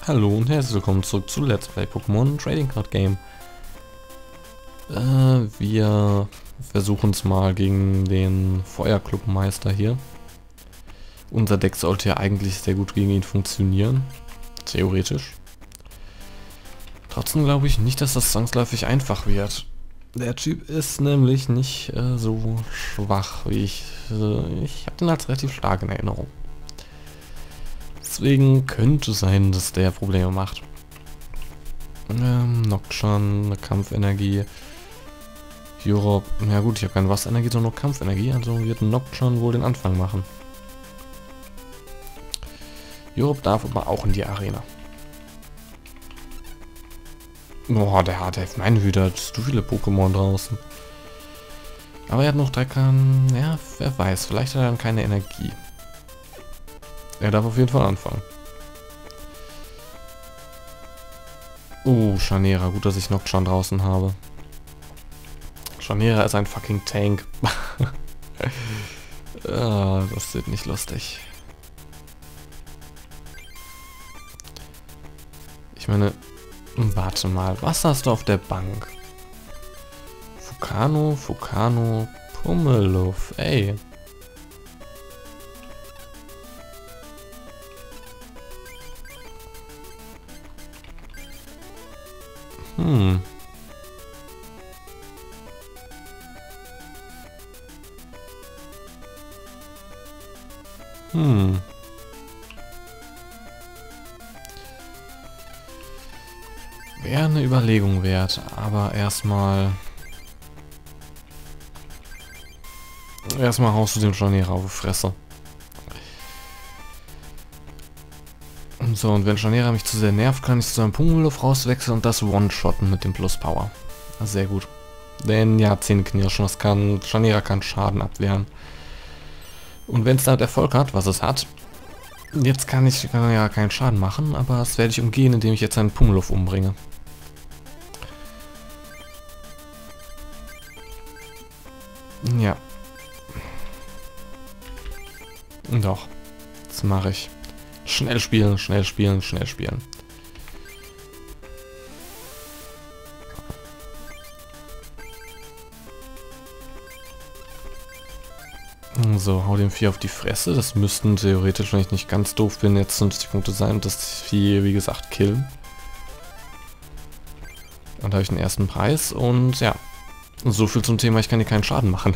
Hallo und herzlich willkommen zurück zu Let's Play Pokémon Trading Card Game. Wir versuchen es mal gegen den Feuerclubmeister hier. Unser Deck sollte ja eigentlich sehr gut gegen ihn funktionieren. Theoretisch. Trotzdem glaube ich nicht, dass das zwangsläufig einfach wird. Der Typ ist nämlich nicht so schwach wie ich. Ich habe den als relativ stark in Erinnerung. Deswegen könnte sein, dass der Probleme macht. Nocturne, eine Kampfenergie. Europe, ja gut, ich habe keine Wasserenergie, sondern nur Kampfenergie, also wird Nocturne wohl den Anfang machen. Europe darf aber auch in die Arena. Boah, der hat meine Güte, hat so viele Pokémon draußen. Aber er hat noch 3 Karten, ja, wer weiß, vielleicht hat er dann keine Energie. Er darf auf jeden Fall anfangen. Scharniera. Gut, dass ich Nocturne draußen habe. Scharniera ist ein fucking Tank. Das wird nicht lustig. Ich meine, warte mal. Was hast du auf der Bank? Fukano, Pummeluff. Ey. Wäre eine Überlegung wert, aber erstmal haust du den Scharnierer auf die Fresse. Und so, und wenn Scharnierer mich zu sehr nervt, kann ich zu einem Pummeluff rauswechseln und das One-Shotten mit dem Plus-Power. Sehr gut. Denn ja, Zähneknirschen, Scharnierer kann Schaden abwehren. Und wenn es damit Erfolg hat, was es hat, jetzt kann er ja keinen Schaden machen, aber das werde ich umgehen, indem ich jetzt einen Pummeluff umbringe. Ja. Doch. Das mache ich. Schnell spielen, schnell spielen, schnell spielen. So, hau dem Vieh auf die Fresse. Das müssten theoretisch, wenn ich nicht ganz doof bin, jetzt 50 Punkte sein und das Vieh, wie gesagt, killen. Und da habe ich den ersten Preis und ja. So viel zum Thema, ich kann dir keinen Schaden machen.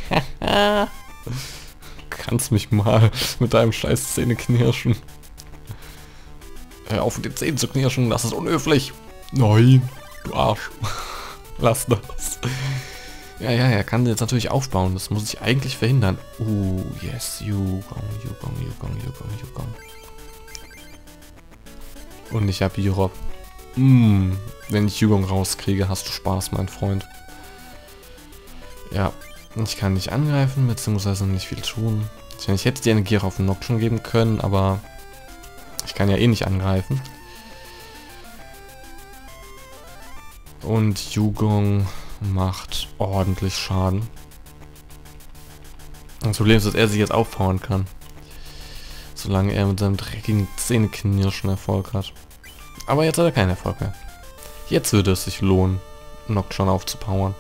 Kannst mich mal mit deinem scheiß Zähneknirschen. Hör auf mit den Zähnen zu knirschen, das ist unhöflich. Nein, du Arsch. Lass das. Ja, er kann jetzt natürlich aufbauen, das muss ich eigentlich verhindern. Yes, Yugong. Und ich habe Europe. Wenn ich Yugong rauskriege, hast du Spaß, mein Freund. Ja, ich kann nicht angreifen, beziehungsweise nicht viel tun. Ich hätte die Energie auf den Nocturne geben können, aber ich kann ja eh nicht angreifen. Und Yugong macht ordentlich Schaden. Das Problem ist, dass er sich jetzt aufpowern kann. Solange er mit seinem dreckigen Zähneknirschen Erfolg hat. Aber jetzt hat er keinen Erfolg mehr. Jetzt würde es sich lohnen, Nocturne aufzupowern.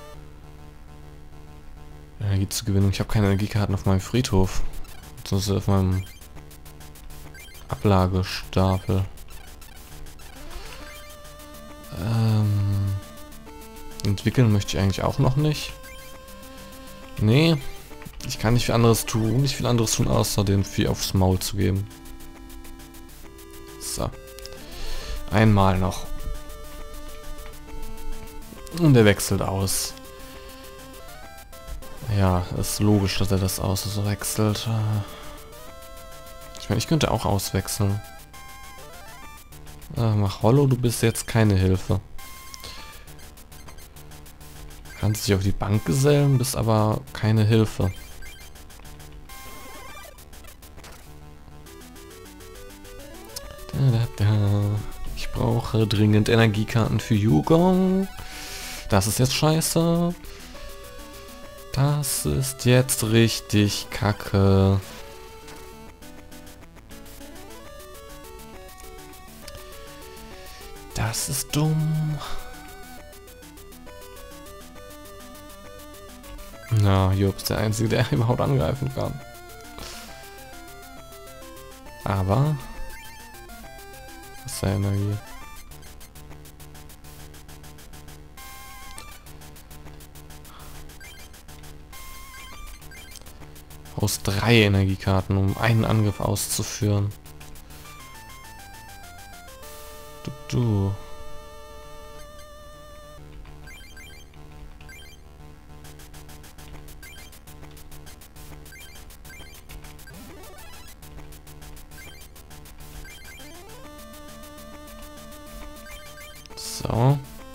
Energie zu gewinnen. Ich habe keine Energiekarten auf meinem Friedhof. Beziehungsweise auf meinem Ablagestapel. Entwickeln möchte ich eigentlich auch noch nicht. Nee. Ich kann nicht viel anderes tun. Nicht viel anderes tun, außer dem Vieh aufs Maul zu geben. So. Einmal noch. Und er wechselt aus. Ja, ist logisch, dass er das auswechselt. Ich meine, ich könnte auch auswechseln. Mach Hollow, du bist jetzt keine Hilfe. Kannst dich auf die Bank gesellen, bist aber keine Hilfe. Ich brauche dringend Energiekarten für Yugong. Das ist jetzt scheiße. Das ist jetzt richtig kacke. Das ist dumm. Na, Job ist der Einzige, der überhaupt angreifen kann. Aber... Wasserenergie. Aus 3 Energiekarten, um einen Angriff auszuführen. Du. So.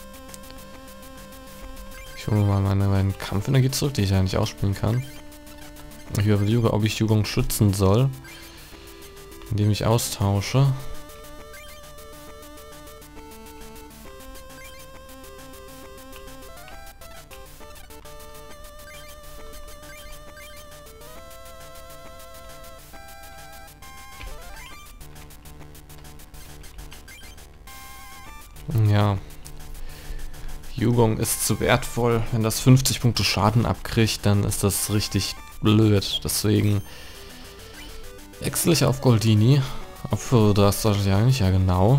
Ich hole mal meine beiden Kampfenergie zurück, die ich ja nicht ausspielen kann. Ich überlege, ob ich Yugong schützen soll, indem ich austausche. Ja. Yugong ist zu wertvoll. Wenn das 50 Punkte Schaden abkriegt, dann ist das richtig blöd. Deswegen wechsle ich auf Goldini. Für das sollte ich eigentlich, ja genau.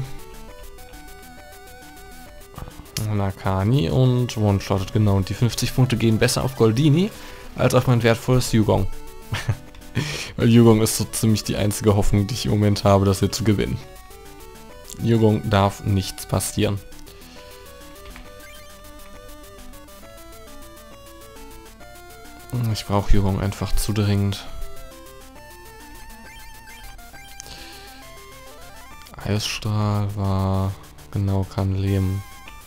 Nakani und One-Shotted, genau. Und die 50 Punkte gehen besser auf Goldini als auf mein wertvolles Yugong. Weil Yugong ist so ziemlich die einzige Hoffnung, die ich im Moment habe, das hier zu gewinnen. Yugong darf nichts passieren. Ich brauche Yugong einfach zu dringend. Eisstrahl war... Genau, kann leben.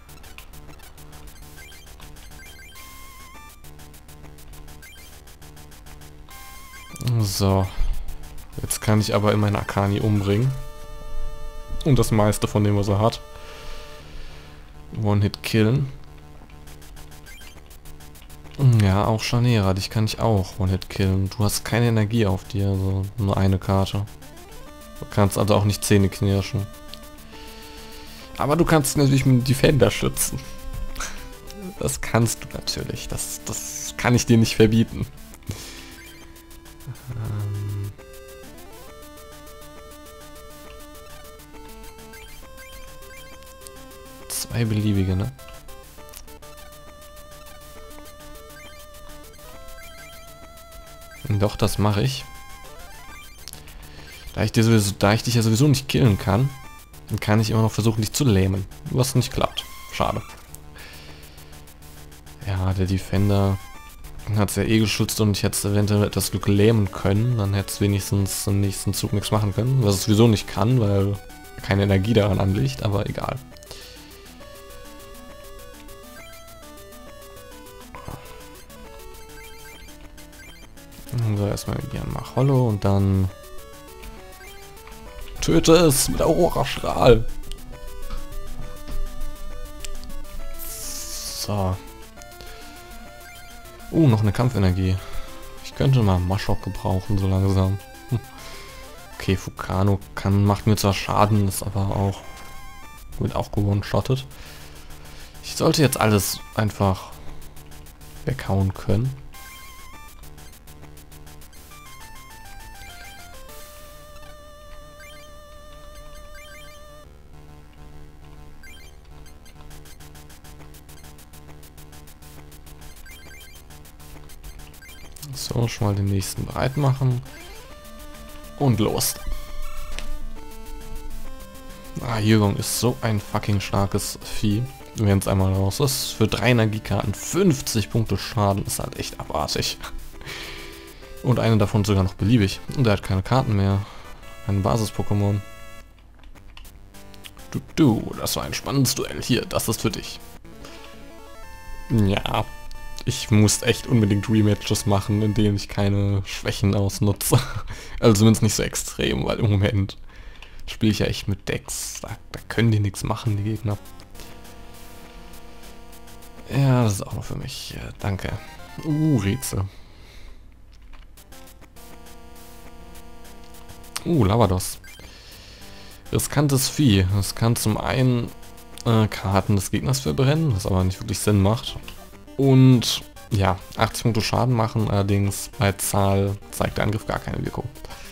So. Jetzt kann ich aber immerhin Akani umbringen. Und das meiste von dem, was er hat. One-Hit killen. Ja, auch Scharnierer, dich kann ich auch One-Hit killen. Du hast keine Energie auf dir, also nur eine Karte. Du kannst also auch nicht Zähne knirschen. Aber du kannst natürlich mit dem Defender schützen. Das kannst du natürlich. Das kann ich dir nicht verbieten. Zwei beliebige, ne? Doch, das mache ich. Da ich dich ja sowieso nicht killen kann, dann kann ich immer noch versuchen, dich zu lähmen. Was nicht klappt. Schade. Ja, der Defender hat es ja eh geschützt und ich hätte es eventuell etwas Glück lähmen können. Dann hätte es wenigstens im nächsten Zug nichts machen können. Was es sowieso nicht kann, weil keine Energie daran anliegt, aber egal. So, erstmal gern mach Hollow und dann töte es mit Aurora-Strahl. So. Noch eine Kampfenergie. Ich könnte mal Mashok gebrauchen, so langsam. Okay, Fukano macht mir zwar Schaden, ist aber auch... wird auch gewone-shottet. Ich sollte jetzt alles einfach weghauen können. So, schon mal den nächsten bereit machen. Und los. Yugong ist so ein fucking starkes Vieh. Wenn es einmal raus ist. Für 3 Energiekarten 50 Punkte Schaden ist halt echt abartig. Und eine davon sogar noch beliebig. Und er hat keine Karten mehr. Ein Basis-Pokémon. Das war ein spannendes Duell. Hier, das ist für dich. Ja. Ich muss echt unbedingt Rematches machen, in denen ich keine Schwächen ausnutze. Also zumindest nicht so extrem, weil im Moment spiele ich ja echt mit Decks. Da können die nichts machen, die Gegner. Ja, das ist auch noch für mich. Danke. Rätsel. Lavados. Riskantes Vieh. Es kann zum einen Karten des Gegners verbrennen, was aber nicht wirklich Sinn macht. Und ja, 80 Punkte Schaden machen, allerdings bei Zahl zeigt der Angriff gar keine Wirkung.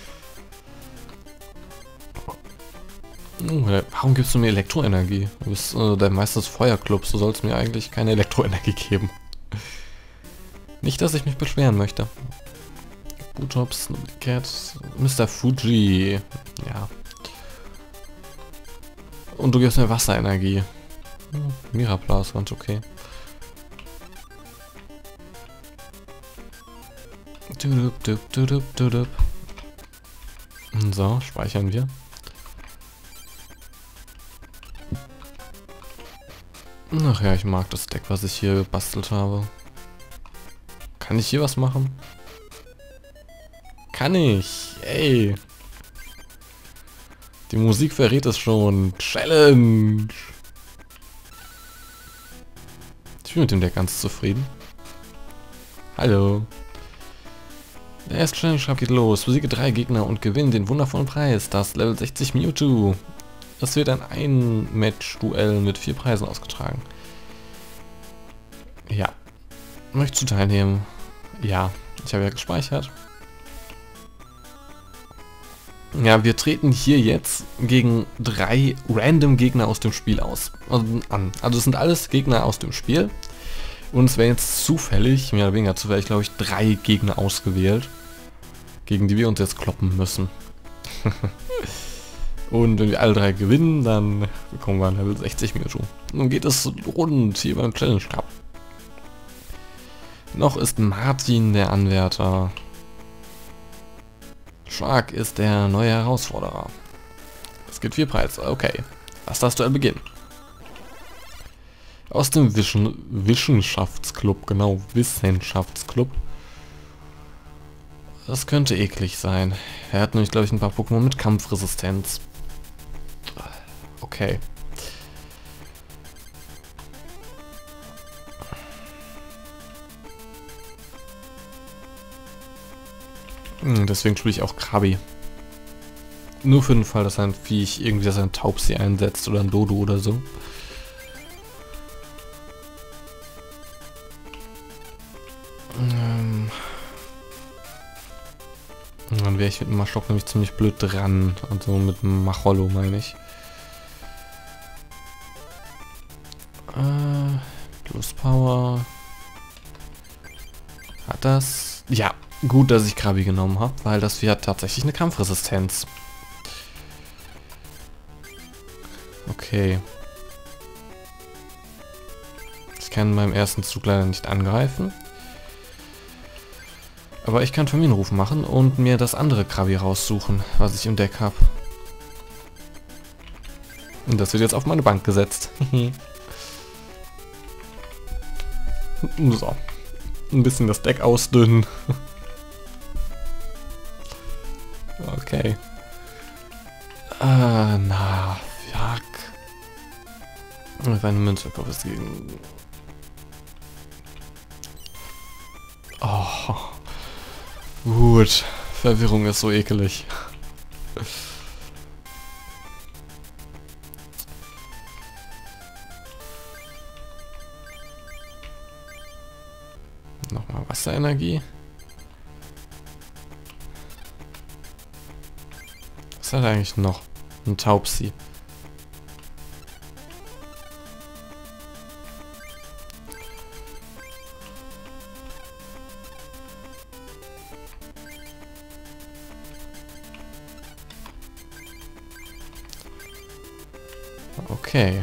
Warum gibst du mir Elektroenergie? Du bist der Meister des Feuerclubs, du sollst mir eigentlich keine Elektroenergie geben. Nicht, dass ich mich beschweren möchte. Butops, Cat, Mr. Fuji. Ja. Und du gibst mir Wasserenergie. Mirapla ist ganz okay. So, speichern wir. Ach ja, ich mag das Deck, was ich hier gebastelt habe. Kann ich hier was machen? Kann ich! Ey! Die Musik verrät es schon. Challenge! Ich bin mit dem Deck ganz zufrieden. Hallo! Der erste Challenge geht los. Besiege 3 Gegner und gewinne den wundervollen Preis. Das Level 60 Mewtwo. Es wird ein Match-Duell mit 4 Preisen ausgetragen. Ja. Möchtest du teilnehmen? Ja. Ich habe ja gespeichert. Ja, wir treten hier jetzt gegen 3 random Gegner aus dem Spiel an. Also es sind alles Gegner aus dem Spiel. Und es werden jetzt zufällig, mehr oder weniger zufällig, glaube ich, 3 Gegner ausgewählt, gegen die wir uns jetzt kloppen müssen. Und wenn wir alle 3 gewinnen, dann bekommen wir ein Level 60 Mewtwo. Nun geht es rund hier beim Challenge Cup. Noch ist Martin der Anwärter. Shark ist der neue Herausforderer. Es gibt 4 Preise. Okay. Lass das Duell beginnen. Aus dem Wissenschaftsclub, genau, Wissenschaftsclub. Das könnte eklig sein. Er hat nämlich, glaube ich, ein paar Pokémon mit Kampfresistenz. Okay. Deswegen spiele ich auch Krabi. Nur für den Fall, dass ein Viech irgendwie ein Taubsi einsetzt oder ein Dodo oder so. Dann wäre ich mit dem Maschok nämlich ziemlich blöd dran. Also mit dem Machollo meine ich. Plus Power. Hat das? Ja, gut, dass ich Krabi genommen habe, weil das hat tatsächlich eine Kampfresistenz. Okay. Ich kann beim ersten Zug leider nicht angreifen. Aber ich kann Familienruf machen und mir das andere Krabi raussuchen, was ich im Deck habe. Und das wird jetzt auf meine Bank gesetzt. So. Ein bisschen das Deck ausdünnen. Okay. Na, fuck. Eine Münze, Kopf ist gegen... Oh. Gut. Verwirrung ist so ekelig. Nochmal Wasserenergie. Was hat er eigentlich noch? Ein Taubsi. Okay.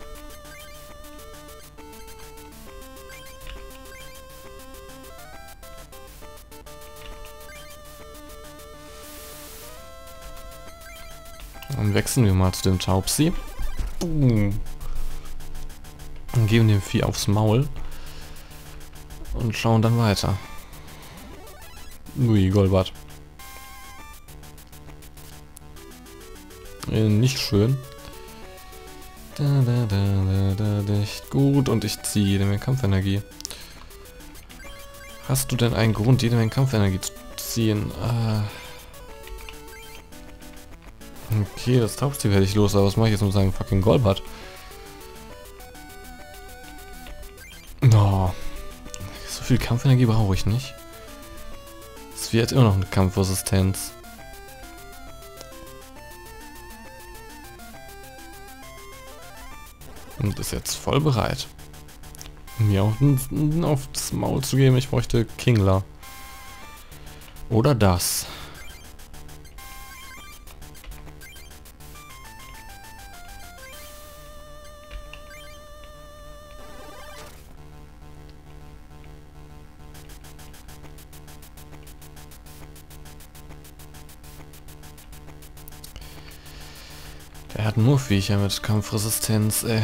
Dann wechseln wir mal zu dem Taubsi. Boom. Und geben dem Vieh aufs Maul. Und schauen dann weiter. Ui, Golbat. Nicht schön. Nicht gut und ich ziehe jede Menge Kampfenergie. Hast du denn einen Grund, jede Menge Kampfenergie zu ziehen? Okay, das Taubsi werde ich los, aber was mache ich jetzt mit seinem fucking Golbat? viel Kampfenergie brauche ich nicht. Es wird immer noch eine Kampfresistenz. Und ist jetzt voll bereit, mir aufs Maul zu geben. Ich bräuchte Kingler. Oder das. Der hat nur Viecher mit Kampfresistenz, ey.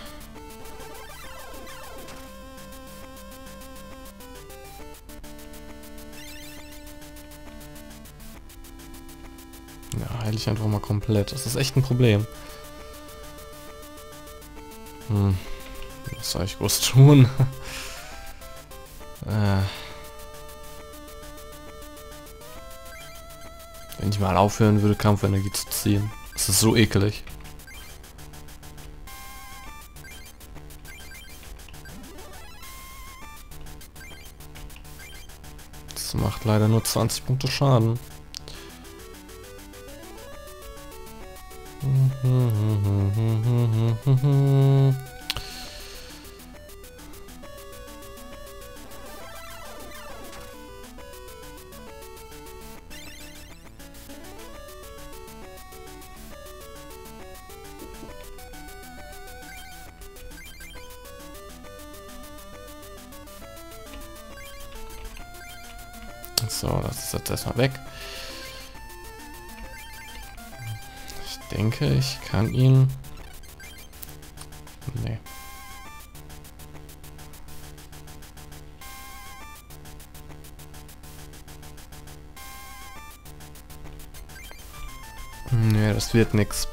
Ja, heile ich einfach mal komplett. Das ist echt ein Problem. Was soll ich groß tun? Wenn ich mal aufhören würde, Kampfenergie zu ziehen. Das ist so ekelig. Das macht leider nur 20 Punkte Schaden. So, das ist jetzt erstmal weg. Ich denke, ich kann ihn... Nee. Nee, das wird nix.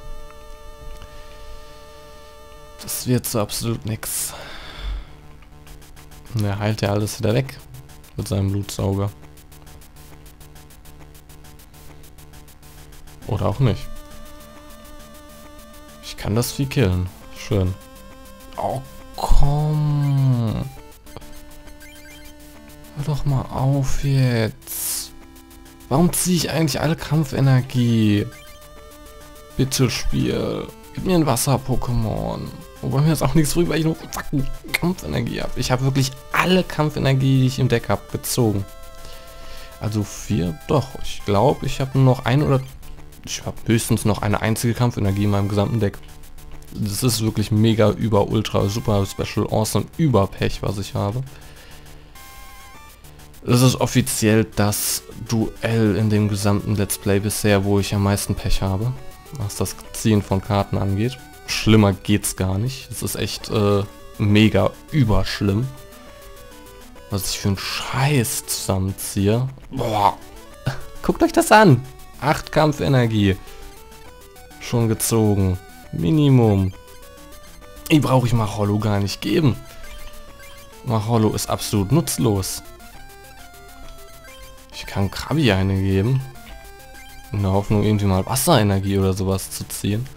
Das wird so absolut nix. Und er heilt ja alles wieder weg mit seinem Blutsauger. Oder auch nicht. Ich kann das Vieh killen. Schön. Oh, komm. Hör doch mal auf jetzt. Warum ziehe ich eigentlich alle Kampfenergie? Bitte Spiel. Gib mir ein Wasser-Pokémon. Wobei mir jetzt auch nichts rüber, weil ich nur fucking Kampfenergie habe. Ich habe wirklich alle Kampfenergie, die ich im Deck habe, gezogen. Also 4, doch. Ich glaube, ich habe noch ein oder... Ich habe höchstens noch eine einzige Kampfenergie in meinem gesamten Deck. Das ist wirklich mega, über, ultra, super, special, awesome, über Pech, was ich habe. Das ist offiziell das Duell in dem gesamten Let's Play bisher, wo ich am meisten Pech habe, was das Ziehen von Karten angeht. Schlimmer geht's gar nicht. Es ist echt mega überschlimm, was ich für einen Scheiß zusammenziehe. Boah, guckt euch das an. 8 Kampfenergie. Schon gezogen. Minimum. Die brauche ich Machollo gar nicht geben. Machollo ist absolut nutzlos. Ich kann Krabi eine geben. In der Hoffnung, irgendwie mal Wasserenergie oder sowas zu ziehen.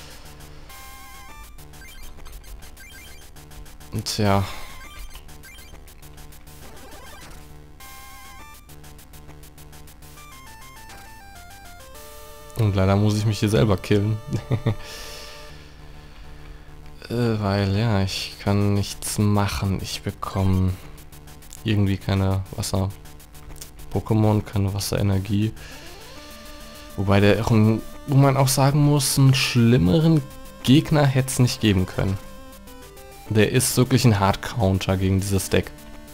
Und tja. Und leider muss ich mich hier selber killen. Weil, ja, ich kann nichts machen. Ich bekomme irgendwie keine Wasser-Pokémon, keine Wasserenergie. Wobei wo man auch sagen muss, einen schlimmeren Gegner hätte es nicht geben können. Der ist wirklich ein Hard-Counter gegen dieses Deck.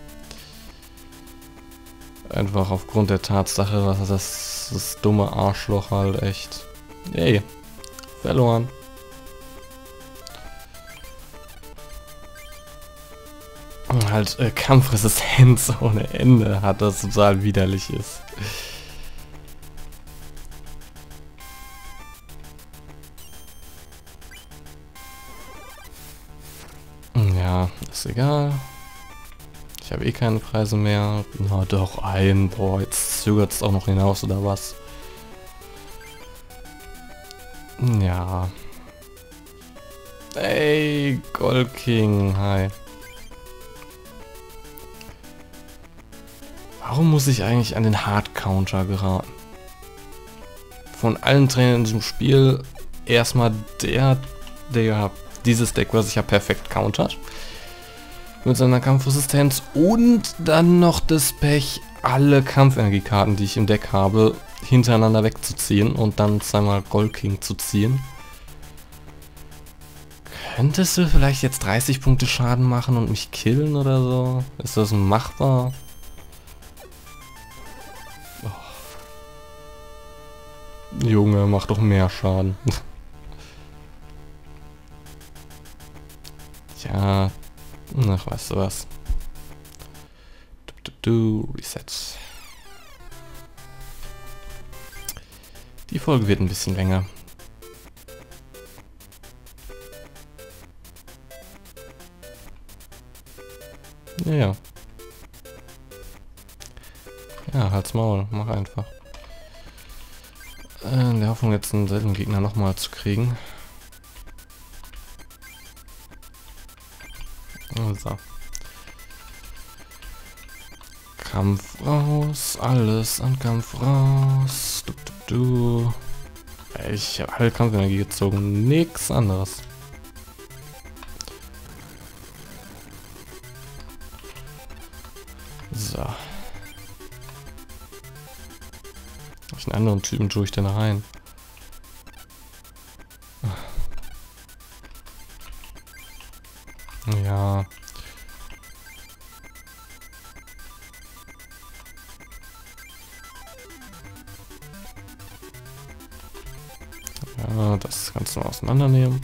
Einfach aufgrund der Tatsache, was das dumme Arschloch halt echt... Ey, verloren. Und halt Kampfresistenz ohne Ende hat, das total widerlich ist. Ja, ist egal. Ich habe eh keine Preise mehr. Na doch, ein. Boah, jetzt zögert es auch noch hinaus, oder was? Ja. Ey, Gold King, hi. Warum muss ich eigentlich an den Hard-Counter geraten? Von allen Trainern in diesem Spiel erstmal der dieses Deck, was ich ja perfekt countert. Mit seiner Kampfresistenz und dann noch das Pech, alle Kampfenergiekarten, die ich im Deck habe, hintereinander wegzuziehen und dann zweimal Gold King zu ziehen. Könntest du vielleicht jetzt 30 Punkte Schaden machen und mich killen oder so? Ist das machbar? Oh. Junge, mach doch mehr Schaden. Tja, ach, weißt du was. Reset. Die Folge wird ein bisschen länger. Ja. Ja, halt's Maul, mach einfach. In der Hoffnung, jetzt einen seltenen Gegner nochmal zu kriegen. So. Kampf raus, alles an Kampf raus. Ich habe alle Kampfenergie gezogen, nichts anderes. So. Welchen anderen Typen tue ich denn rein? Ja. Ja, das kannst du mal auseinandernehmen.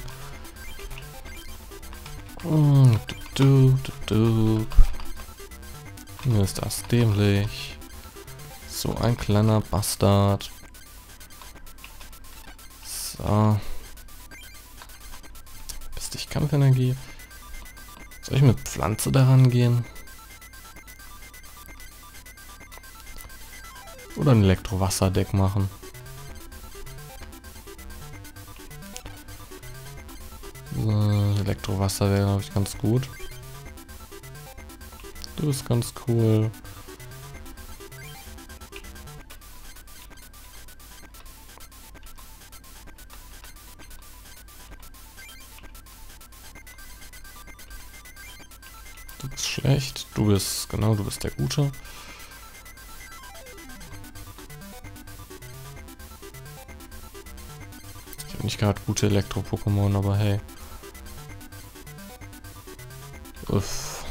Ist das dämlich. So ein kleiner Bastard. So. Bist dich Kampfenergie. Soll ich mit Pflanze daran gehen? Oder ein Elektrowasserdeck machen? Elektrowasser wäre, glaube ich, ganz gut. Du bist ganz cool. Du bist schlecht. Du bist, genau, du bist der Gute. Ich habe nicht gerade gute Elektro-Pokémon, aber hey. Uff.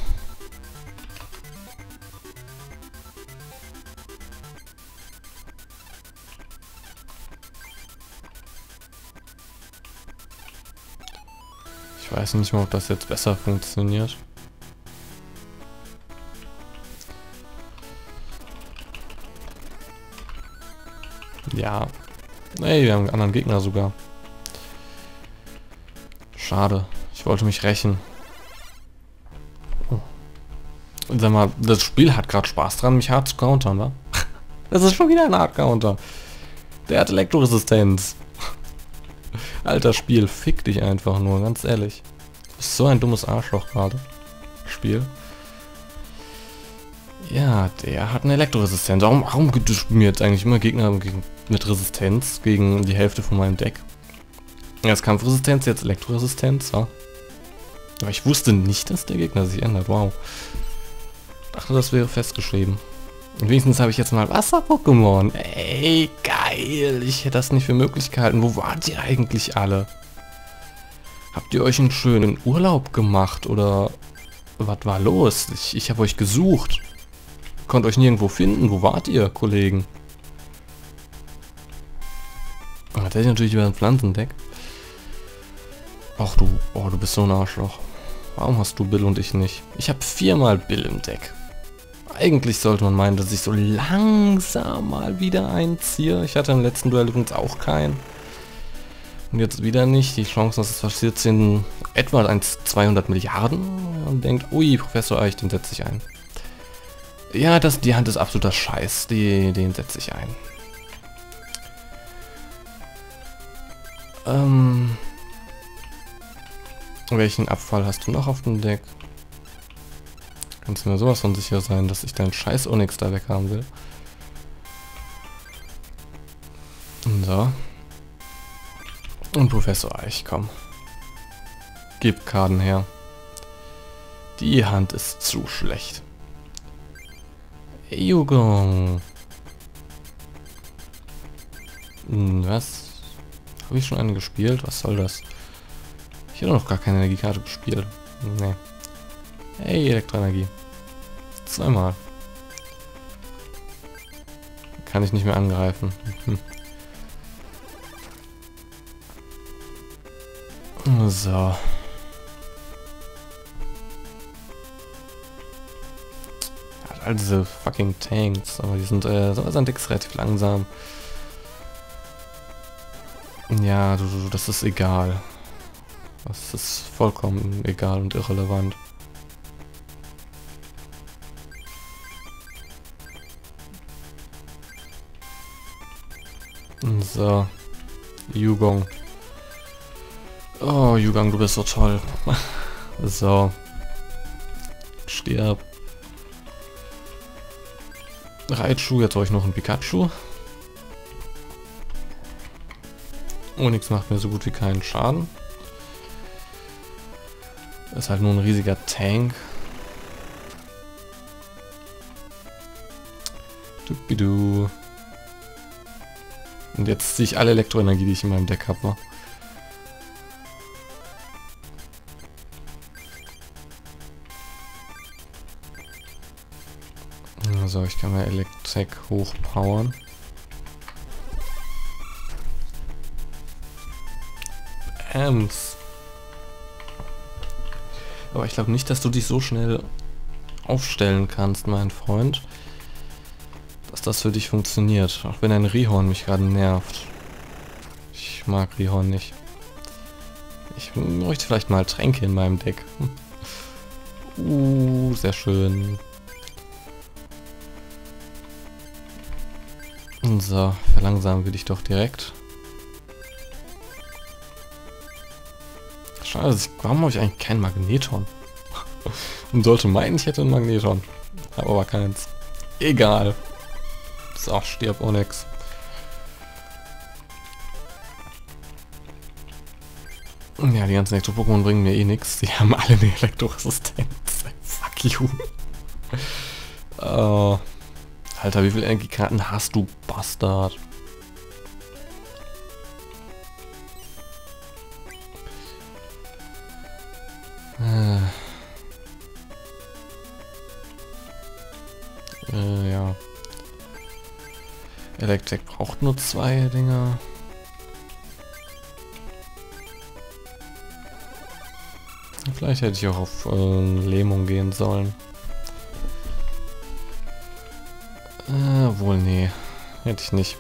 Ich weiß nicht mal, ob das jetzt besser funktioniert. Ja. Ey, wir haben einen anderen Gegner sogar. Schade. Ich wollte mich rächen. Sag mal, das Spiel hat gerade Spaß dran, mich hart zu countern, wa? Das ist schon wieder ein Hard-Counter. Der hat Elektroresistenz. Alter Spiel, fick dich einfach nur, ganz ehrlich. Du bist so ein dummes Arschloch gerade. Spiel. Ja, der hat eine Elektroresistenz. Warum gibt es mir jetzt eigentlich immer Gegner mit Resistenz gegen die Hälfte von meinem Deck? Erst Kampfresistenz, jetzt Elektroresistenz, ja. Aber ich wusste nicht, dass der Gegner sich ändert, wow. Dachte, das wäre festgeschrieben. Und wenigstens habe ich jetzt mal Wasser-Pokémon. Ey, geil. Ich hätte das nicht für möglich gehalten. Wo wart ihr eigentlich alle? Habt ihr euch einen schönen Urlaub gemacht? Oder was war los? Ich habe euch gesucht. Konnte euch nirgendwo finden. Wo wart ihr, Kollegen? Oh, das hätte ich natürlich über ein Pflanzendeck. Ach du, oh, du bist so ein Arschloch. Warum hast du Bill und ich nicht? Ich habe 4-mal Bill im Deck. Eigentlich sollte man meinen, dass ich so langsam mal wieder einziehe. Ich hatte im letzten Duell übrigens auch keinen. Und jetzt wieder nicht. Die Chancen, dass es passiert, sind etwa 200 Milliarden. Man denkt, ui, Professor Eich, den setze ich ein. Ja, die Hand ist absoluter Scheiß. Den setze ich ein. Welchen Abfall hast du noch auf dem Deck? Kannst du mir sowas von sicher sein, dass ich deinen scheiß Onyx da weg haben will. So. Und Professor Eich, komm. Gib Karten her. Die Hand ist zu schlecht. Yugong. Was? Habe ich schon eine gespielt? Was soll das? Ich habe noch gar keine Energiekarte gespielt. Nee. Hey, Elektroenergie. Zweimal. Kann ich nicht mehr angreifen. So. All diese fucking Tanks, aber die sind, Sandix relativ langsam. Ja, das ist egal. Das ist vollkommen egal und irrelevant. So. Yugong. Oh, Yugong, du bist so toll. So. Stirb. Raichu, jetzt brauche ich noch ein Pikachu. Onyx macht mir so gut wie keinen Schaden. Ist halt nur ein riesiger Tank. Dupidu. Und jetzt ziehe ich alle Elektroenergie, die ich in meinem Deck habe. Also ich kann mal Elektrik hochpowern. Bams. Aber ich glaube nicht, dass du dich so schnell aufstellen kannst, mein Freund. Dass das für dich funktioniert. Auch wenn ein Rihorn mich gerade nervt. Ich mag Rihorn nicht. Ich bräuchte vielleicht mal Tränke in meinem Deck. Sehr schön. So, verlangsamen will ich doch direkt. Schade, warum habe ich eigentlich kein Magneton? Und sollte meinen, ich hätte ein Magneton. Habe aber keins. Egal. So, stirb Onyx. Ja, die ganzen Elektro-Pokémon bringen mir eh nichts. Die haben alle eine Elektroresistenz. Fuck you. Alter, wie viele Energiekarten hast du, Bastard? Ja. Elektrik braucht nur 2 Dinger. Vielleicht hätte ich auch auf Lähmung gehen sollen. Wohl nee. Hätte ich nicht.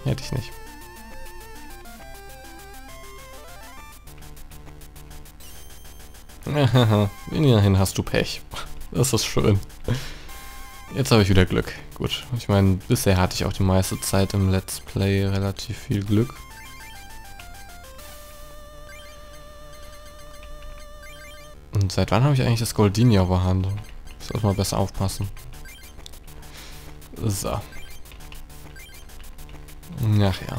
Immerhin hast du Pech. Das ist schön. Jetzt habe ich wieder Glück. Gut. Ich meine, bisher hatte ich auch die meiste Zeit im Let's Play relativ viel Glück. Und seit wann habe ich eigentlich das Goldini auf der Hand? Ich sollte mal besser aufpassen. So. Ach ja.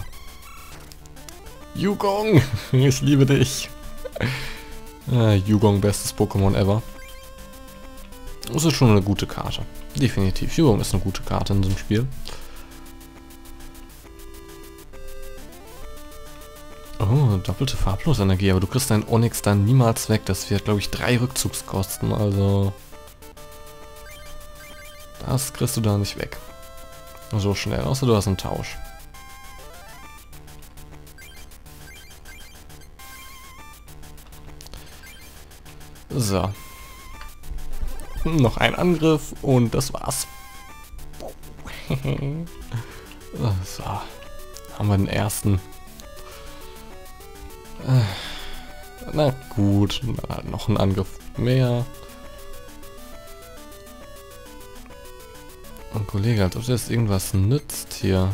Yugong! Ich liebe dich! Yugong, bestes Pokémon ever. Das ist schon eine gute Karte. Definitiv. Yugong ist eine gute Karte in diesem Spiel. Oh, doppelte Farblosenergie, aber du kriegst deinen Onyx dann niemals weg. Das wird, glaube ich, 3 Rückzugskosten, also... Das kriegst du da nicht weg. So schnell, außer du hast einen Tausch. So. Noch ein Angriff und das war's. So. Haben wir den ersten. Na gut, noch ein Angriff mehr. Und Kollege, als ob das irgendwas nützt hier.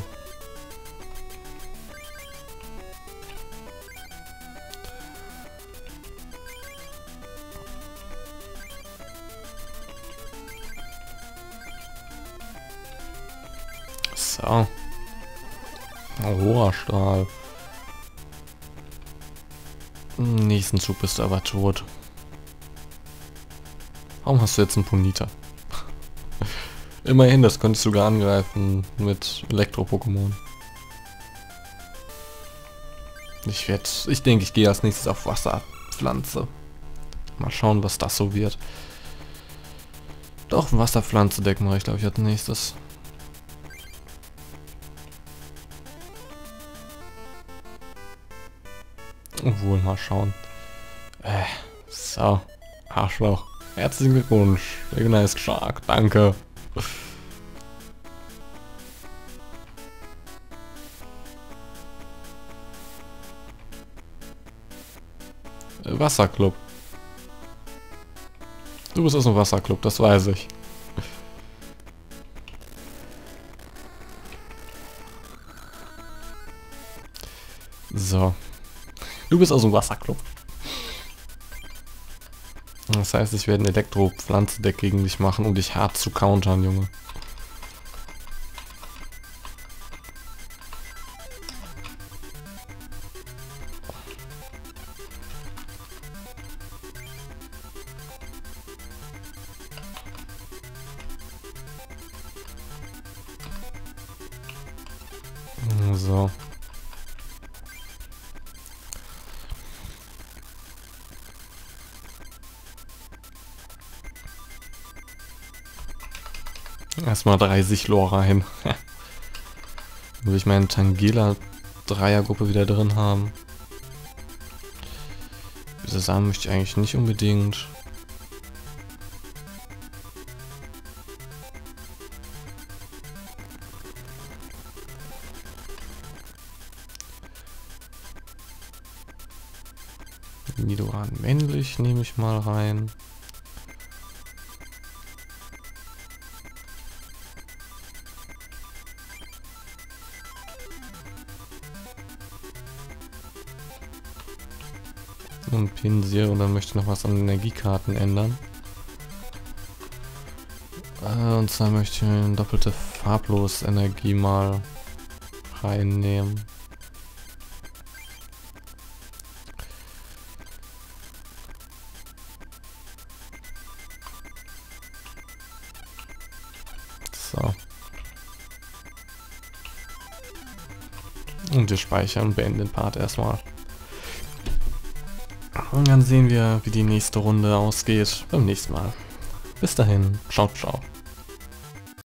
So. Aurora-Strahl. Im nächsten Zug bist du aber tot. Warum hast du jetzt einen Ponita? Immerhin, das könntest du sogar angreifen mit Elektro-Pokémon. Ich denke, ich gehe als nächstes auf Wasserpflanze. Mal schauen, was das so wird. Doch, ein Wasserpflanze-Deck mache ich, glaube ich, als nächstes. Obwohl, mal schauen. So. Arschloch. Herzlichen Glückwunsch. Recognized Shark. Danke. Wasserclub. Du bist aus dem Wasserclub, das weiß ich. So. Du bist aus dem Wasserclub. Das heißt, ich werde ein Elektro-Pflanzendeck gegen dich machen, um dich hart zu countern, Junge. So. Erstmal 30 Lora hin. Will ich meine Tangela Dreiergruppe wieder drin haben. Diese Samen möchte ich eigentlich nicht unbedingt. Nidoran männlich nehme ich mal rein. Und Pinsir, und dann möchte ich noch was an Energiekarten ändern. Und zwar möchte ich eine doppelte farblos Energie mal reinnehmen. So. Und wir speichern und beenden den Part erstmal. Und dann sehen wir, wie die nächste Runde ausgeht beim nächsten Mal. Bis dahin, ciao, ciao.